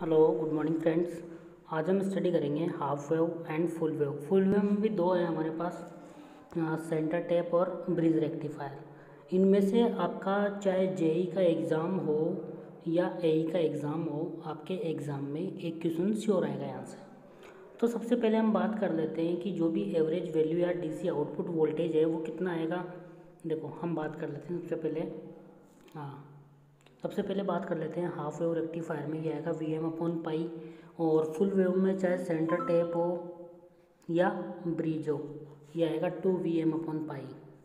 Hello good morning friends. आज हम study करेंगे half wave and full wave. Full wave में भी दो है हमारे पास, सेंटर टैप और ब्रिज रेक्टिफायर। इनमें से आपका चाहे जेई का एग्ज़ाम हो या एई का एग्ज़ाम हो, आपके एग्ज़ाम में एक क्वेश्चन श्योर आएगा यहाँ से। तो सबसे पहले हम बात कर लेते हैं कि जो भी एवरेज वैल्यू या डीसी आउटपुट वोल्टेज है वो कितना आएगा। देखो हम बात कर लेते हैं सबसे पहले बात कर लेते हैं हाफ वेव रेक्टिफायर में ये आएगा वी एम अपॉन पाई, और फुल वेव में चाहे सेंटर टैप हो या ब्रिज हो ये आएगा 2 VM upon pi.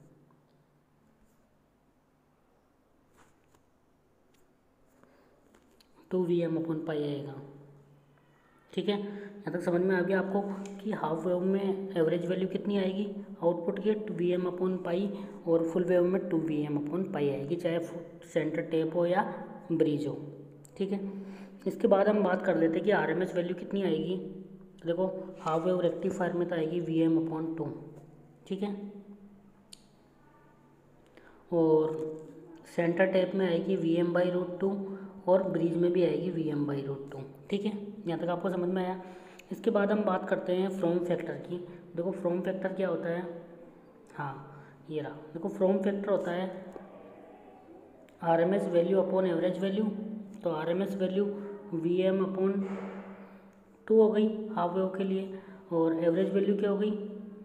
Two V M upon pi आएगा। ठीक है, यहाँ तक समझ में आ गया आपको कि हाफ वेव में एवरेज वैल्यू कितनी आएगी आउटपुट की 2 VM अपॉन पाई, और फुल वेव में 2 VM अपॉन पाई आएगी, चाहे सेंटर टैप हो या ब्रिज हो। ठीक है, इसके बाद हम बात कर लेते हैं कि आरएमएस वैल्यू कितनी आएगी। देखो हाफ वेव रेक्टिफायर में तो आएगी VM अपॉन 2। ठीक है, और सेंटर टैप में आएगी VM/√2, और ब्रिज में भी आएगी VM/√2। ठीक है, यहाँ तक आपको समझ में आया। इसके बाद हम बात करते हैं फ्रॉम फैक्टर की। देखो फ्रॉम फैक्टर क्या होता है, ये रहा। देखो फ्रॉम फैक्टर होता है RMS value upon average value. तो आरएमएस वैल्यू VM अपॉन 2 हो गई हाफ वेव के लिए, और एवरेज वैल्यू क्या हो गई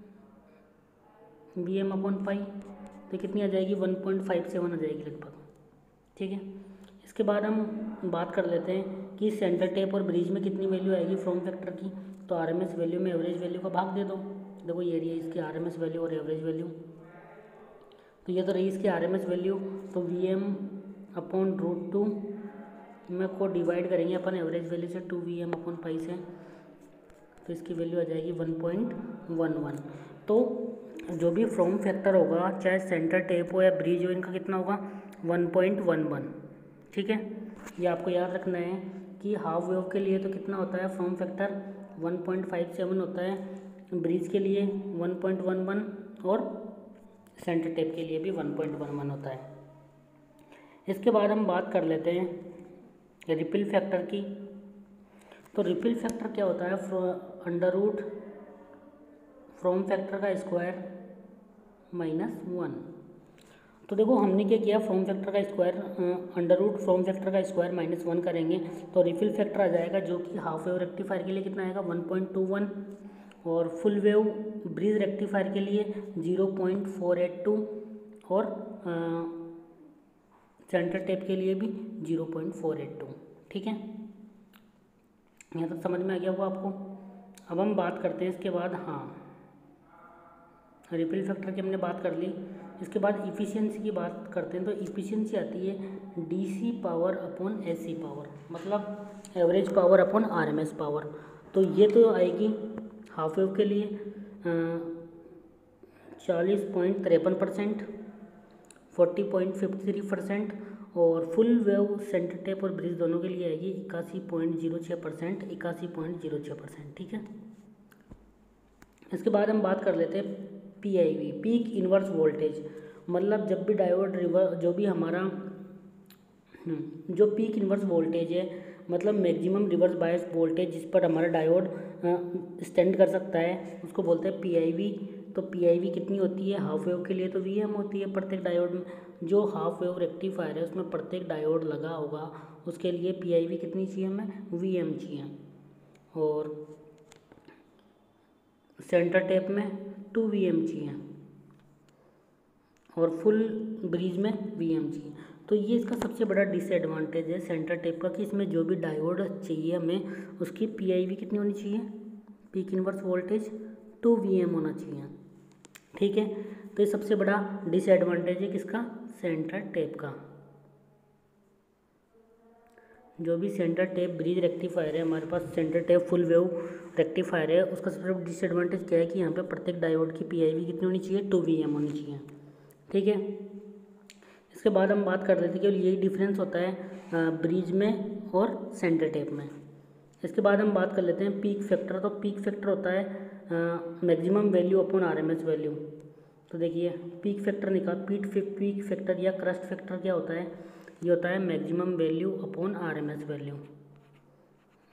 VM अपॉन पाई। तो कितनी आ जाएगी 1.57 आ जाएगी लगभग। ठीक है, इसके बाद हम बात कर लेते हैं कि सेंटर टैप और ब्रिज में कितनी वैल्यू आएगी फ्रॉम फैक्टर की। तो आरएमएस वैल्यू में एवरेज वैल्यू का भाग दे दो। देखो ये रही है इसकी आरएमएस वैल्यू और एवरेज वैल्यू। तो ये तो रही इसकी आरएमएस वैल्यू, तो VM अपॉन √2 में को डिवाइड करेंगे अपन एवरेज वैल्यू से 2 VM अपॉन पाई से, तो इसकी वैल्यू आ जाएगी 1.11। तो जो भी फ्रॉम फैक्टर होगा चाहे सेंटर टैप हो या ब्रिज हो, इनका कितना होगा 1.11। ठीक है, ये आपको याद रखना है कि हाफ वेव के लिए तो कितना होता है फ्रॉम फैक्टर 1.57 होता है, ब्रिज के लिए 1.11, और सेंटर टैप के लिए भी 1.11 होता है। इसके बाद हम बात कर लेते हैं रिपल फैक्टर की। तो रिपल फैक्टर क्या होता है, √ फ्रॉम फैक्टर का स्क्वायर -1। तो देखो हमने क्या किया, फ्रॉम फैक्टर का स्क्वायर √ फ्रॉम फैक्टर का स्क्वायर -1 करेंगे तो रिपल फैक्टर आ जाएगा, जो कि हाफ वेव रेक्टिफायर के लिए कितना आएगा 1.21, और फुल वेव ब्रिज रेक्टिफायर के लिए 0.482, और सेंटर टैप के लिए भी 0.482। ठीक है, यहाँ तक समझ में आ गया होगा आपको। अब हम बात करते हैं इसके बाद, रिपल फैक्टर की हमने बात कर ली। इसके बाद इफ़िशियंसी की बात करते हैं। तो इफ़िशियंसी आती है DC power upon AC power, मतलब average power upon RMS power. तो ये तो आएगी हाफ वेव के लिए 40.53%, 40.53%, और फुल वेव सेंटर टैप और ब्रिज दोनों के लिए आएगी 81.06%, 81.06%। ठीक है, इसके बाद हम बात कर लेते हैं PIV, पीक इन्वर्स वोल्टेज। मतलब जब भी डायोड जो भी हमारा जो पीक इन्वर्स वोल्टेज है, मतलब मैक्सिमम रिवर्स बायस वोल्टेज जिस पर हमारा डायोड स्टैंड कर सकता है, उसको बोलते हैं PIV। तो PIV कितनी होती है हाफ वेव के लिए, तो VM होती है प्रत्येक डायोड में। जो हाफ वेव रेक्टिफायर है उसमें प्रत्येक डायोड लगा होगा, उसके लिए PIV कितनी चाहिए हमें, VM चाहिए। और सेंटर टैप में 2 VM चाहिए, और फुल ब्रिज में VM चाहिए। तो ये इसका सबसे बड़ा डिसएडवांटेज है सेंटर टैप का, कि इसमें जो भी डायोड चाहिए हमें उसकी PIV कितनी होनी चाहिए, पीक इन्वर्स वोल्टेज 2 VM होना चाहिए। ठीक है, तो ये सबसे बड़ा डिसएडवांटेज है किसका, सेंटर टैप का। जो भी सेंटर टैप ब्रिज रेक्टिफायर है हमारे पास, centre tap full wave rectifier है, उसका सबसे बड़ा डिसएडवांटेज क्या है कि यहाँ पे प्रत्येक डायोड की PIV कितनी होनी चाहिए, 2 VM होनी चाहिए। ठीक है, इसके बाद हम बात कर लेते हैं कि यही डिफरेंस होता है ब्रिज में और सेंटर टैप में। इसके बाद हम बात कर लेते हैं पीक फैक्टर। तो पीक फैक्टर होता है maximum value upon RMS value. तो देखिए पीक फैक्टर पीक फैक्टर या क्रस्ट फैक्टर क्या होता है, ये होता है maximum value upon RMS value.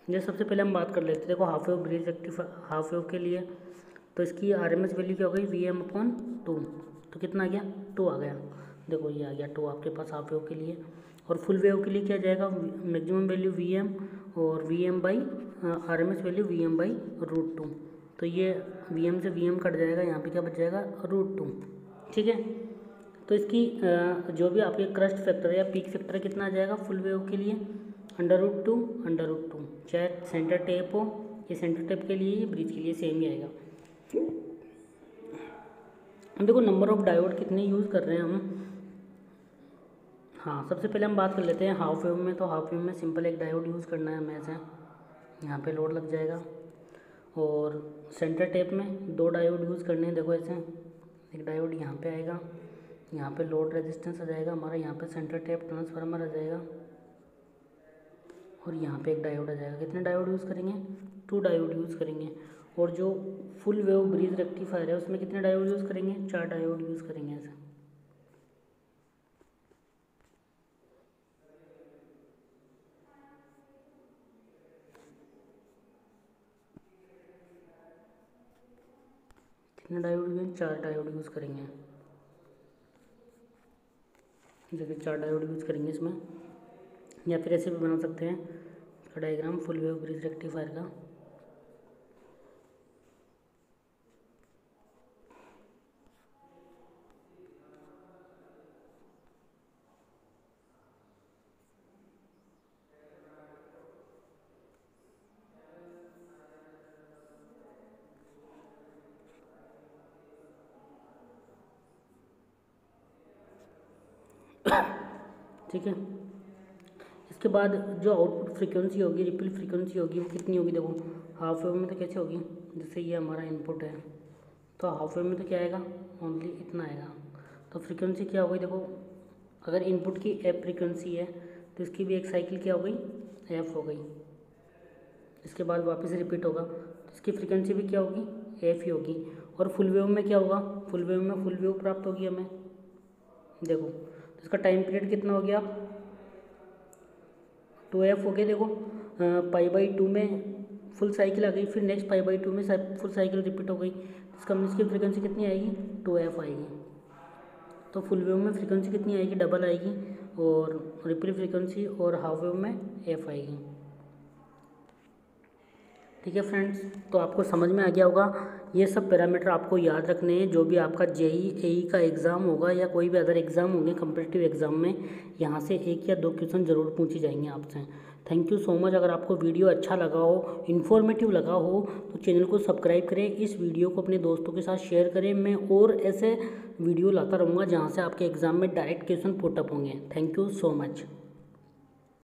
ये सबसे पहले हम बात कर लेते हैं। देखो half wave bridge rectifier half wave के लिए तो इसकी आरएमएस वैल्यू क्या हो गई Vm/2। तो कितना आ गया 2 आ गया। देखो ये आ गया 2 आपके पास हाफ वेव के लिए। और फुल वेव के लिए क्या जाएगा मैक्सिमम वैल्यू Vm और आरएमएस वैल्यू Vm/√2। तो ये Vm से Vm कट जाएगा, यहाँ पे क्या बच जाएगा √2। ठीक है। तो इसकी जो भी आपके क्रस्ट फैक्टर है या पीक फैक्टर कितना आ जाएगा फुल वेव के लिए √2 चाहे सेंटर टेप हो, ये सेंटर टेप के लिए ब्रिज के लिए सेम ही आएगा। अब देखो नंबर ऑफ डायोड कितने यूज़ कर रहे हैं हम। हाँ सबसे पहले हम बात कर लेते हैं हाफ वेव में। तो हाफ वेव में सिंपल एक डायोड यूज़ करना है हमें। ऐसे यहाँ पे लोड लग जाएगा। और सेंटर टेप में 2 डायोड यूज़ करने हैं। देखो ऐसे एक डायोड यहाँ पे आएगा, यहाँ पे लोड रेजिस्टेंस आ जाएगा हमारा, यहाँ पे सेंटर टेप ट्रांसफार्मर आ जाएगा और यहाँ पे एक डायोड आ जाएगा। कितने डायोड यूज़ करेंगे 2 डायोड यूज़ करेंगे। और जो फुल वेव ब्रिज रेक्टिफायर है उसमें कितने डायोड यूज़ करेंगे 4 डायोड यूज़ करेंगे। ऐसे कितने डायोड यूज़ 4 डायोड यूज़ करेंगे। जैसे 4 डायोड यूज़ करेंगे इसमें। या फिर ऐसे भी बना सकते हैं इसका diagram full wave bridge rectifier का। ठीक है। इसके बाद जो आउटपुट फ्रीक्वेंसी होगी रिपल फ्रीक्वेंसी होगी वो कितनी होगी। देखो हाफ वेव में तो कैसे होगी, जैसे ये हमारा इनपुट है तो हाफ वेव में तो क्या आएगा ओनली इतना आएगा। तो फ्रीक्वेंसी क्या हो गई, देखो अगर इनपुट की एफ फ्रीक्वेंसी है तो इसकी भी एक साइकिल क्या हो गई एफ हो गई। इसके बाद वापस रिपीट होगा तो इसकी फ्रीक्वेंसी भी क्या होगी एफ ही होगी। और फुल वेव में क्या होगा, फुल वेव में फुल वेव प्राप्त होगी हमें। देखो तो इसका टाइम पीरियड कितना हो गया 2f हो गया। देखो π/2 में फुल साइकिल आ गई, फिर नेक्स्ट π/2 में फुल साइकिल रिपीट हो गई। इसका मीन्स की फ्रीक्वेंसी कितनी आएगी 2f आएगी। तो फुल वेव में फ्रीक्वेंसी कितनी आएगी डबल आएगी और रिपल फ्रीक्वेंसी और हाफ वेव में f आएगी। ठीक है फ्रेंड्स, तो आपको समझ में आ गया होगा। ये सब पैरामीटर आपको याद रखने हैं। जो भी आपका जेई एई का एग्ज़ाम होगा या कोई भी अदर एग्ज़ाम होंगे कम्पिटिटिव एग्ज़ाम में, यहाँ से 1 या 2 क्वेश्चन ज़रूर पूछे जाएंगे आपसे। Thank you so much. अगर आपको वीडियो अच्छा लगा हो, इन्फॉर्मेटिव लगा हो तो चैनल को सब्सक्राइब करें, इस वीडियो को अपने दोस्तों के साथ शेयर करें। मैं और ऐसे वीडियो लाता रहूँगा जहाँ से आपके एग्ज़ाम में डायरेक्ट क्वेश्चन पुटअप होंगे। Thank you so much.